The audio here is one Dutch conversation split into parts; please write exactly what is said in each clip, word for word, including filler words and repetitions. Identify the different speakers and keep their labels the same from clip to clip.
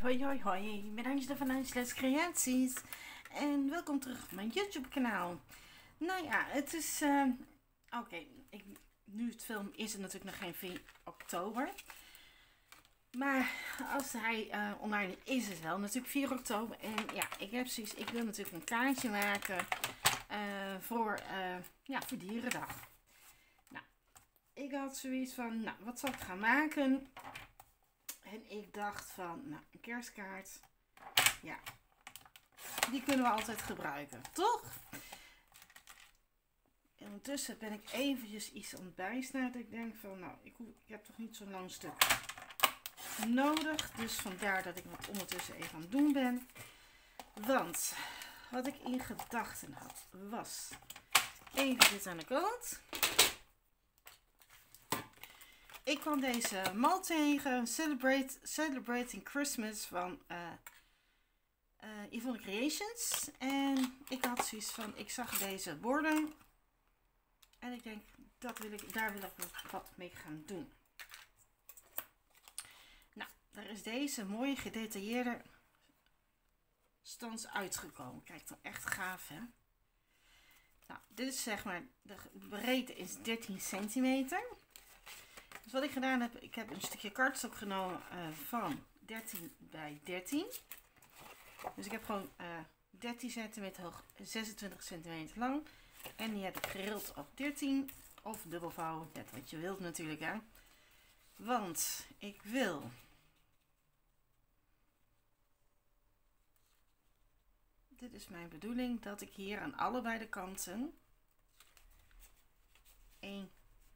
Speaker 1: Hoi hoi hoi, ik ben Angela van Angela's Creaties en welkom terug op mijn YouTube kanaal. Nou ja, het is, uh, oké, okay, nu het film is het natuurlijk nog geen vier oktober. Maar als hij uh, online is het wel natuurlijk vier oktober. En ja, ik heb zoiets, ik wil natuurlijk een kaartje maken uh, voor, uh, ja, voor Dierendag. Nou, ik had zoiets van, nou, wat zal ik gaan maken? En ik dacht van, nou, een kerstkaart, ja, die kunnen we altijd gebruiken, toch? En ondertussen ben ik eventjes iets aan het bijsnijden. Dat ik denk van, nou, ik, hoef, ik heb toch niet zo'n lang stuk nodig. Dus vandaar dat ik wat ondertussen even aan het doen ben. Want wat ik in gedachten had, was even dit aan de kant. Ik kwam deze mal tegen, Celebrate, Celebrating Christmas van uh, uh, Yvonne Creations. En ik had zoiets van, ik zag deze borden. En ik denk, dat wil ik, daar wil ik wat mee gaan doen. Nou, daar is deze mooie gedetailleerde stans uitgekomen. Kijk, dan echt gaaf, hè? Nou, dit is zeg maar, de breedte is dertien centimeter. Dus wat ik gedaan heb, ik heb een stukje kartstok genomen uh, van dertien bij dertien. Dus ik heb gewoon uh, dertien centimeter hoog, zesentwintig centimeter lang. En die heb ik gerild op dertien of dubbelvouwen, net wat je wilt natuurlijk, hè. Want ik wil dit is mijn bedoeling, dat ik hier aan allebei de kanten één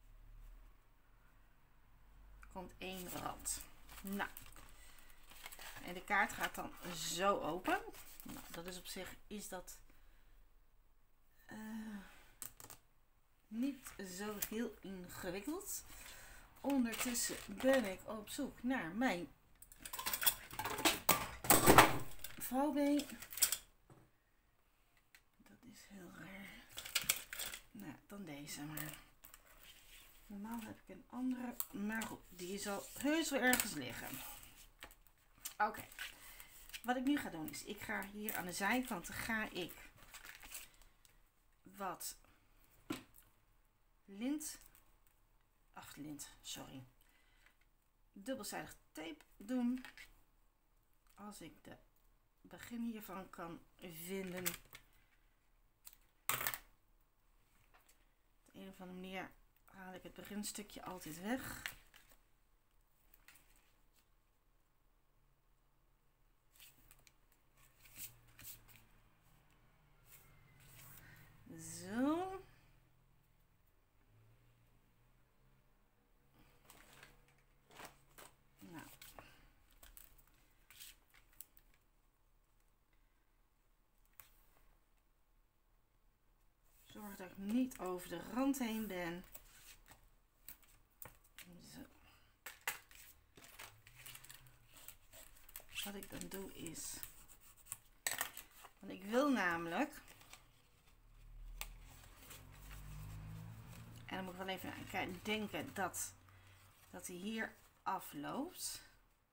Speaker 1: komt één rand. Nou, en de kaart gaat dan zo open. Nou, dat is op zich is dat uh, niet zo heel ingewikkeld. Ondertussen ben ik op zoek naar mijn vouwbeen. Dat is heel raar. Nou, dan deze maar. Normaal heb ik een andere, maar goed, die zal heus wel ergens liggen. Oké, okay. Wat ik nu ga doen is, ik ga hier aan de zijkanten ga ik wat lint, ach lint, sorry, dubbelzijdig tape doen. Als ik de begin hiervan kan vinden. Op de een of andere manier haal ik het beginstukje altijd weg. Zo. Nou. Zorg dat ik niet over de rand heen ben. Zo. Wat ik dan doe is, want ik wil namelijk, en dan moet ik wel even aan denken dat, dat hij hier afloopt.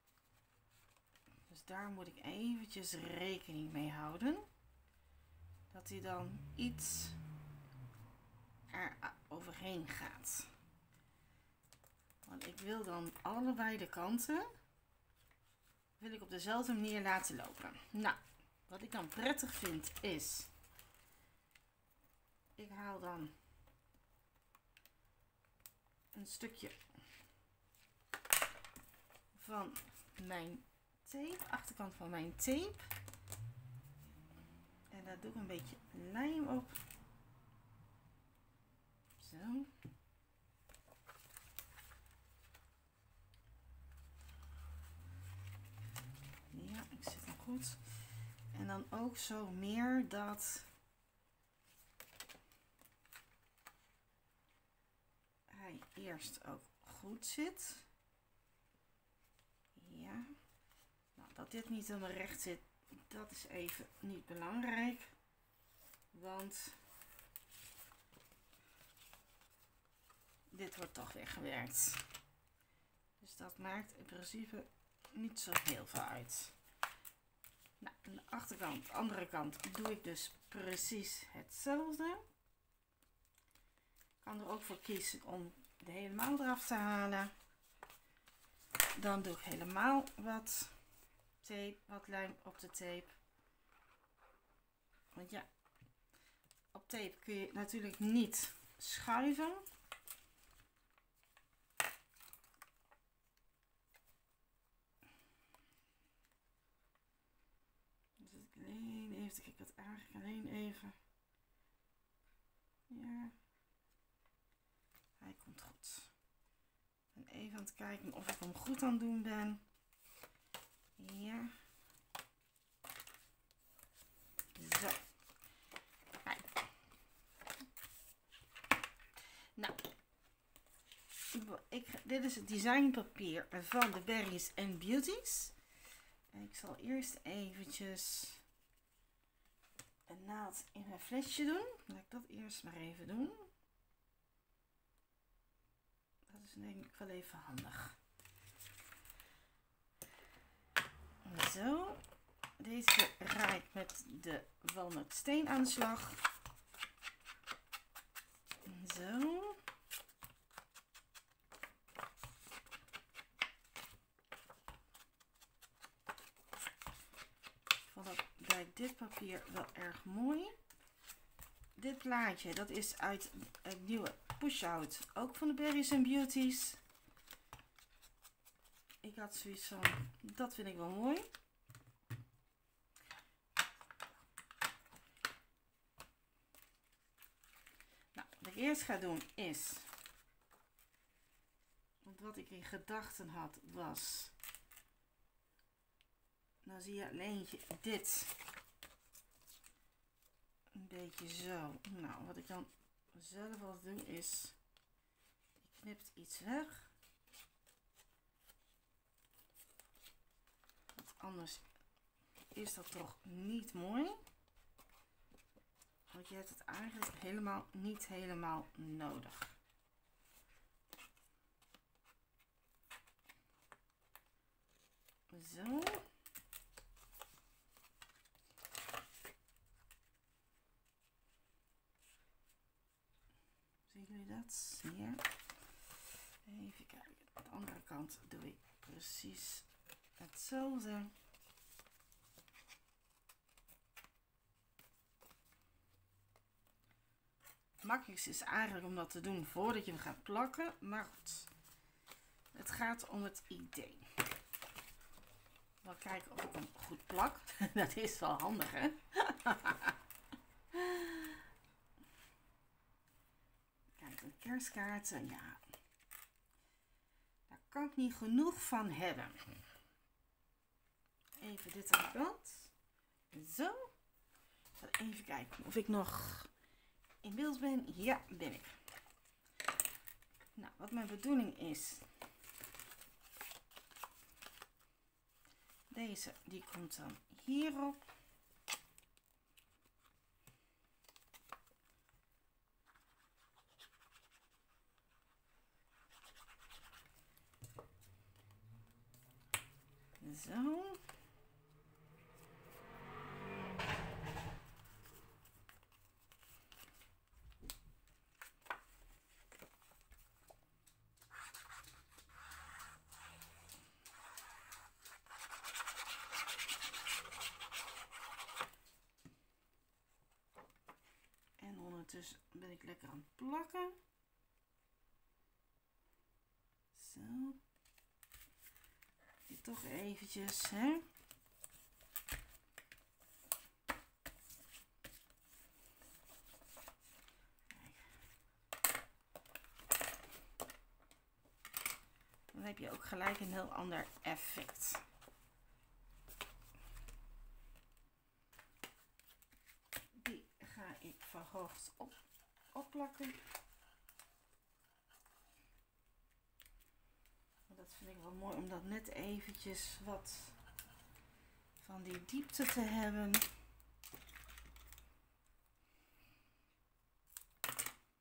Speaker 1: Dus daar moet ik eventjes rekening mee houden. Dat hij dan iets er overheen gaat. Want ik wil dan allebei de kanten wil ik op dezelfde manier laten lopen. Nou, wat ik dan prettig vind is, ik haal dan een stukje van mijn tape, achterkant van mijn tape. En daar doe ik een beetje lijm op. Zo. Ja, ik zit hem goed. En dan ook zo meer dat hij eerst ook goed zit. Ja. Nou, dat dit niet helemaal recht zit, dat is even niet belangrijk. Want dit wordt toch weggewerkt. Dus dat maakt in principe niet zo heel veel uit. Nou, aan de achterkant, de andere kant, doe ik dus precies hetzelfde. Ik kan er ook voor kiezen om de helemaal eraf te halen. Dan doe ik helemaal wat tape, wat lijm op de tape. Want ja, op tape kun je natuurlijk niet schuiven. Dus ik alleen even, ik had eigenlijk alleen even. Ja, hij komt goed. En even aan het kijken of ik hem goed aan het doen ben. Ja. Zo. Kijk. Nou. Ik, dit is het designpapier van de Berries and Beauties. En ik zal eerst eventjes een naald in mijn flesje doen. Laat ik dat eerst maar even doen. Dat is denk ik wel even handig. Zo. Deze ga ik met de walnotsteen aan de slag. Zo. Ik vond dat bij dit papier wel erg mooi. Dit plaatje, dat is uit het nieuwe push-out, ook van de Berries and Beauties. Ik had zoiets van, dat vind ik wel mooi. Nou, wat ik eerst ga doen is, want wat ik in gedachten had was, nou zie je alleen dit. Een beetje zo. Nou, wat ik dan zelf al doe is, je knipt iets weg. Want anders is dat toch niet mooi. Want je hebt het eigenlijk helemaal niet helemaal nodig. Zo. Zien jullie dat? Ja. Even kijken. Aan de andere kant doe ik precies hetzelfde. Het makkelijkste is eigenlijk om dat te doen voordat je hem gaat plakken. Maar goed. Het gaat om het idee. Wel kijken of ik hem goed plak. Dat is wel handig, hè? Kijk, een kerstkaarten, ja. Daar kan ik niet genoeg van hebben. Even dit aan de kant. Zo. Even kijken of ik nog in beeld ben. Ja, ben ik. Nou, wat mijn bedoeling is. Deze, die komt dan hierop. Zo. En ondertussen ben ik lekker aan het plakken. Zo. Dit toch eventjes, hè. Dan heb je ook gelijk een heel ander effect. Die ga ik verhoogd op, opplakken. Dat vind ik wel mooi om dat net eventjes wat van die diepte te hebben.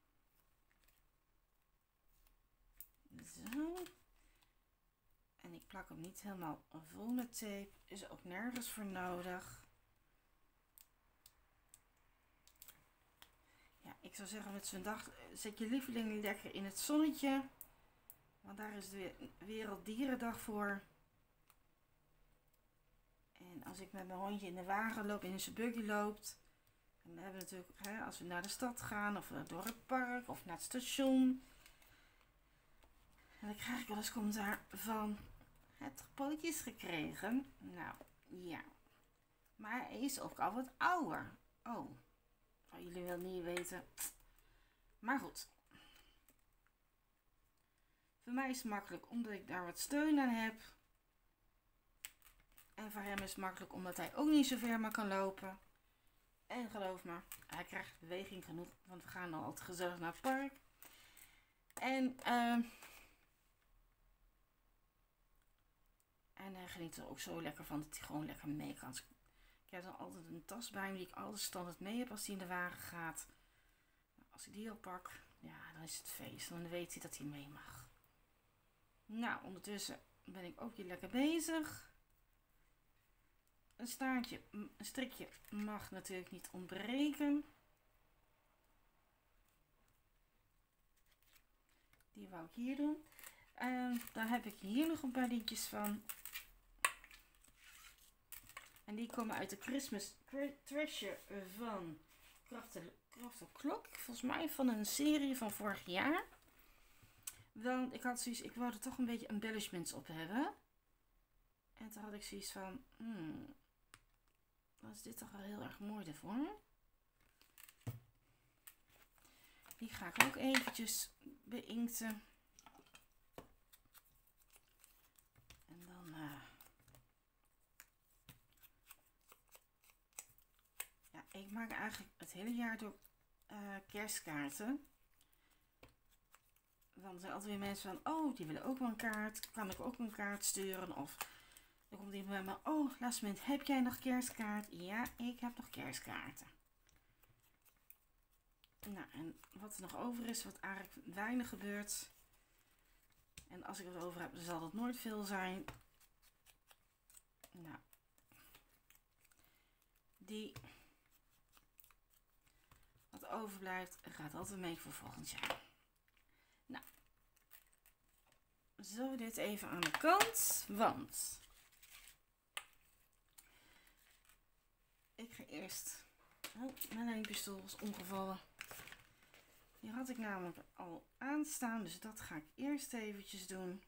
Speaker 1: Zo. En ik plak hem niet helemaal vol met tape. Is ook nergens voor nodig. Ja, ik zou zeggen met zo'n dag zet je lieveling lekker in het zonnetje. Want daar is de Werelddierendag voor. En als ik met mijn hondje in de wagen loop en in zijn buggy loopt. Dan hebben we natuurlijk, hè, als we naar de stad gaan of door het park of naar het station. En dan krijg ik wel eens commentaar van, heb je pootjes gekregen? Nou, ja. Maar hij is ook al wat ouder. Oh, oh jullie willen niet weten. Maar goed. Voor mij is het makkelijk omdat ik daar wat steun aan heb. En voor hem is het makkelijk omdat hij ook niet zo ver maar kan lopen. En geloof me, hij krijgt beweging genoeg. Want we gaan al altijd gezellig naar het park. En, uh, en hij geniet er ook zo lekker van dat hij gewoon lekker mee kan. Ik heb dan altijd een tas bij me die ik altijd standaard mee heb als hij in de wagen gaat. Als ik die oppak, ja, dan is het feest. Dan weet hij dat hij mee mag. Nou, ondertussen ben ik ook hier lekker bezig. Een staartje, een strikje mag natuurlijk niet ontbreken. Die wou ik hier doen. En dan heb ik hier nog een paar liedjes van. En die komen uit de Christmas Treasure van Crafter Clock. Volgens mij van een serie van vorig jaar. Want ik had zoiets, ik wou er toch een beetje embellishments op hebben. En toen had ik zoiets van, hmm, wat is dit toch wel heel erg mooi ervoor. Die ga ik ook eventjes beinkten. En dan uh, ja, ik maak eigenlijk het hele jaar door uh, kerstkaarten. Want er zijn altijd weer mensen van, oh, die willen ook wel een kaart. Kan ik ook een kaart sturen? Of dan komt iemand bij me, oh, laatst moment, heb jij nog kerstkaart? Ja, ik heb nog kerstkaarten. Nou, en wat er nog over is, wat eigenlijk weinig gebeurt. En als ik het over heb, dan zal het nooit veel zijn. Nou, die wat overblijft, gaat altijd mee voor volgend jaar. Nou, zo dit even aan de kant, want ik ga eerst, oh, mijn lijnpistool is omgevallen. Die had ik namelijk al aanstaan, dus dat ga ik eerst eventjes doen.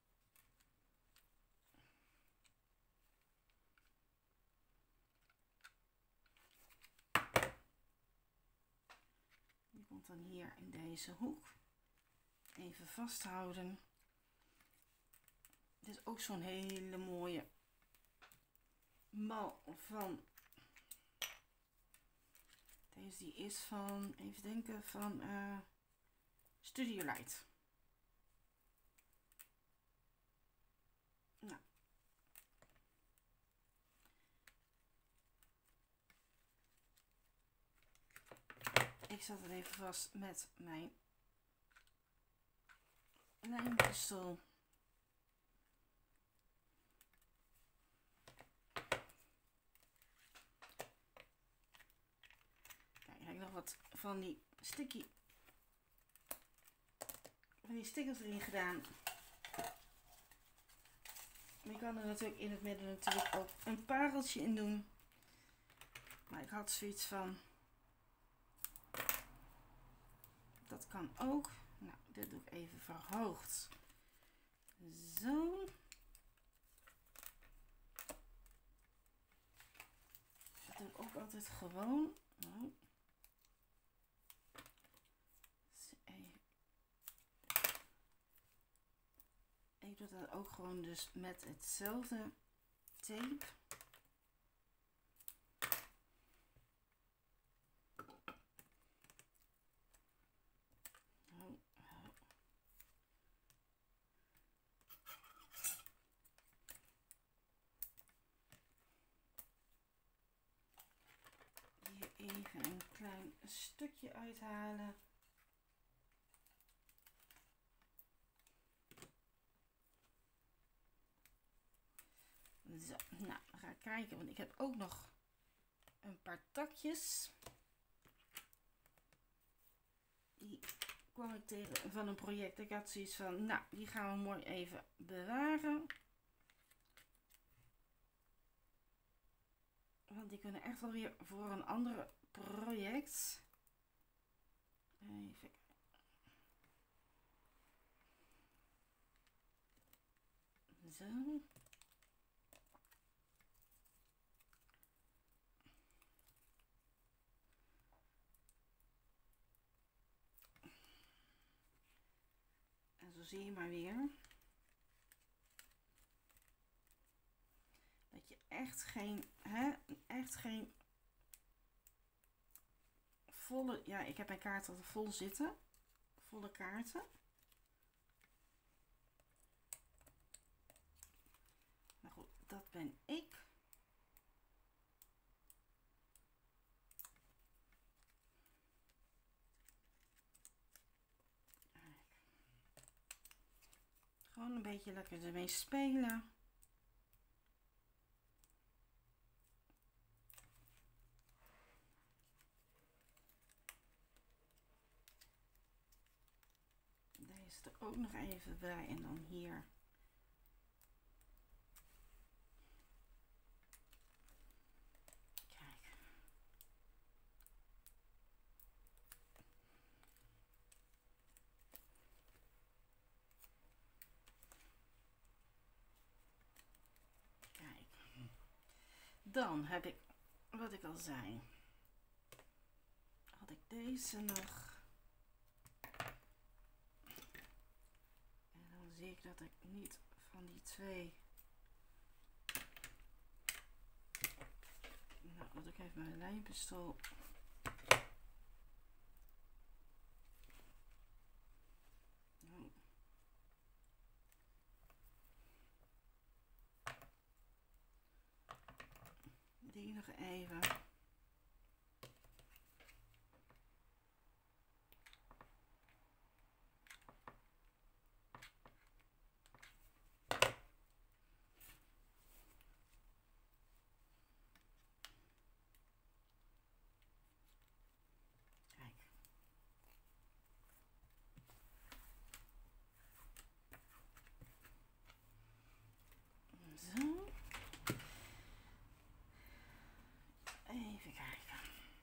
Speaker 1: Die komt dan hier in deze hoek. Even vasthouden. Dit is ook zo'n hele mooie mal van. Deze die is van, even denken, van uh, Studio Light. Nou. Ik zet het even vast met mijn lijnpistool. Nog wat van die sticky van die stickers erin gedaan. Maar je kan er natuurlijk in het midden natuurlijk ook een pareltje in doen. Maar ik had zoiets van, dat kan ook. Nou, dit doe ik even verhoogd. Zo. Dat doe ik ook altijd gewoon. Oh. Ik doe dat ook gewoon dus met hetzelfde tape. Oh, oh. Hier even een klein stukje uithalen. Zo, nou, dan ga ik kijken, want ik heb ook nog een paar takjes. Die kwam ik tegen van een project. Ik had zoiets van, nou, die gaan we mooi even bewaren. Want die kunnen echt wel weer voor een ander project. Even kijken. Zo. En zo zie je maar weer dat je echt geen, hè, echt geen volle, ja, ik heb mijn kaarten vol zitten, volle kaarten. Maar goed, dat ben ik. Gewoon een beetje lekker ermee spelen. Deze er ook nog even bij en dan hier. Kijk. Kijk. Dan heb ik, wat ik al zei, had ik deze nog. En dan zie ik dat ik niet van die twee. Nou, dat ik even mijn lijnpistool. Nou. Die nog even. Zo. Even kijken.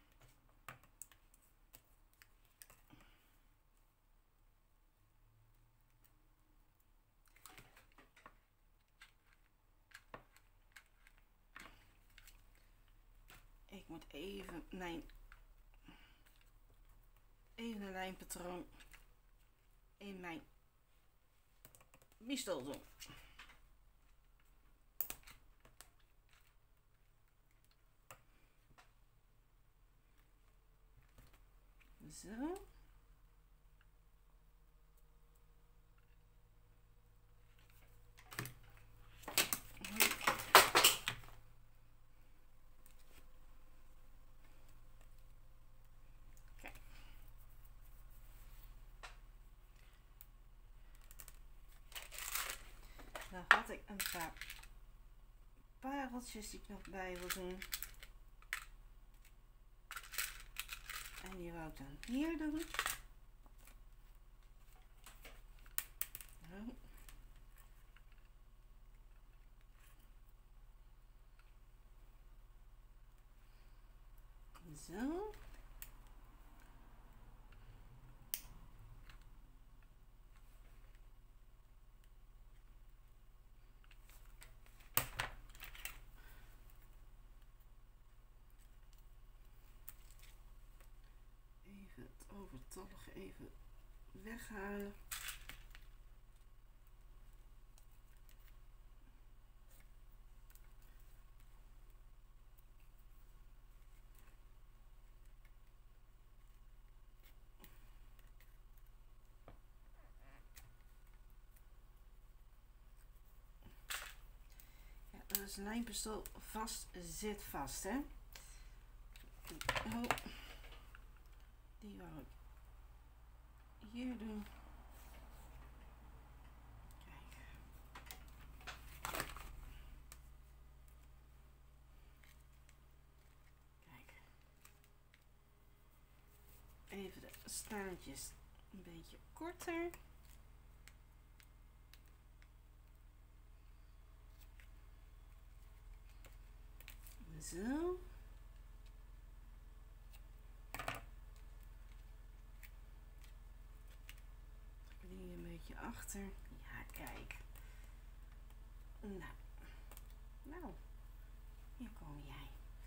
Speaker 1: Ik moet even mijn even een lijnpatroon in mijn pistool doen. Zo. Kijk. Dan had ik een paar pareltjes die ik nog bij wil doen. En die wou ik dan hier doen. Zo. Zo. Even het overtollige even weghalen. Dus een lijnpistool vast zit vast, hè. Oh, die wou ik hier doen. Kijk. staartjes een beetje korter. Zo. Die een beetje achter. Ja, kijk. Nou. Nou. Hier kom jij.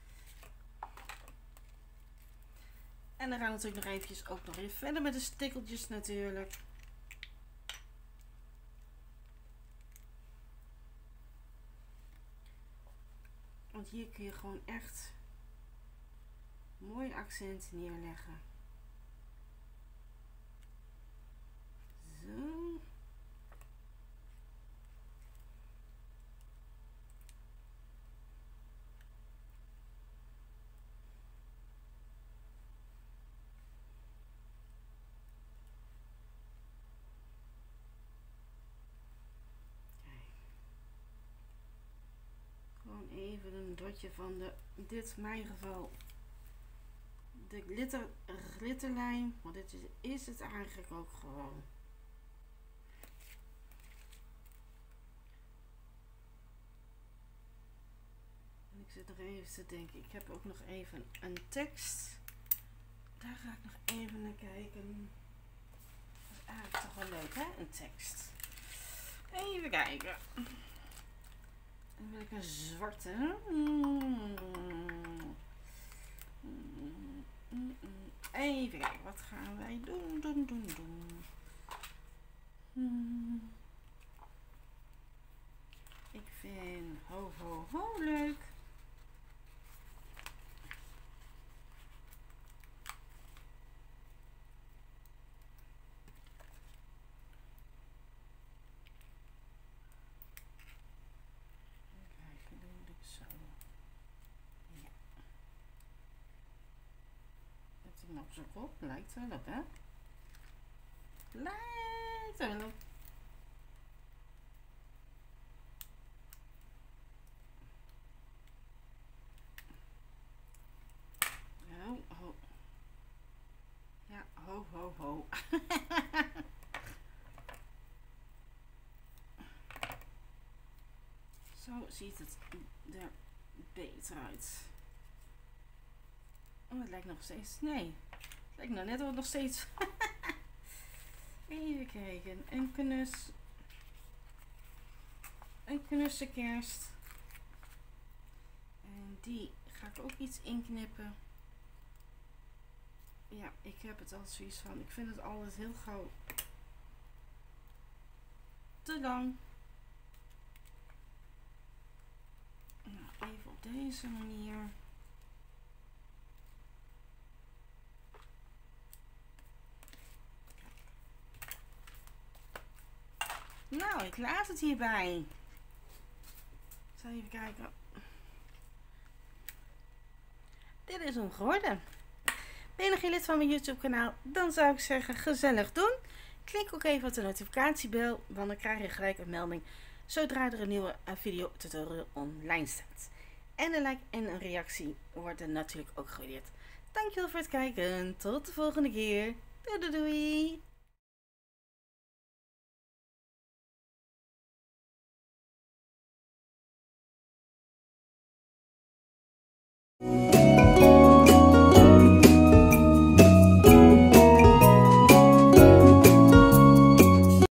Speaker 1: En dan gaan we natuurlijk nog eventjes ook nog even verder met de stikkeltjes natuurlijk. Want hier kun je gewoon echt mooie accenten neerleggen. Zo. Even een dotje van de, dit in mijn geval, de glitter, glitterlijm, maar dit is, is het eigenlijk ook gewoon. En ik zit nog even te denken, ik heb ook nog even een tekst, daar ga ik nog even naar kijken. Dat is eigenlijk toch wel leuk, hè, een tekst. Even kijken. Dan wil ik een zwarte. Even kijken, wat gaan wij doen, doen, doen, doen. Ik vind ho, ho, ho leuk. Op zijn kop, lijkt wel op, hè? Lijkt wel op. Oh, ho. Ja, ho, ho, ho. Zo ziet het er beter uit. Oh, het lijkt nog steeds. Nee, het lijkt nou net wel nog steeds. Even kijken. Een knus. Een knusse kerst. En die ga ik ook iets inknippen. Ja, ik heb het al zoiets van. Ik vind het altijd heel gauw te lang. Nou, even op deze manier. Nou, ik laat het hierbij. Ik zal even kijken. Dit is hem geworden. Ben je nog geen lid van mijn YouTube kanaal? Dan zou ik zeggen gezellig doen. Klik ook even op de notificatiebel, want dan krijg je gelijk een melding zodra er een nieuwe video tutorial online staat. En een like en een reactie worden natuurlijk ook gewaardeerd. Dankjewel voor het kijken. Tot de volgende keer. Doei doei doei.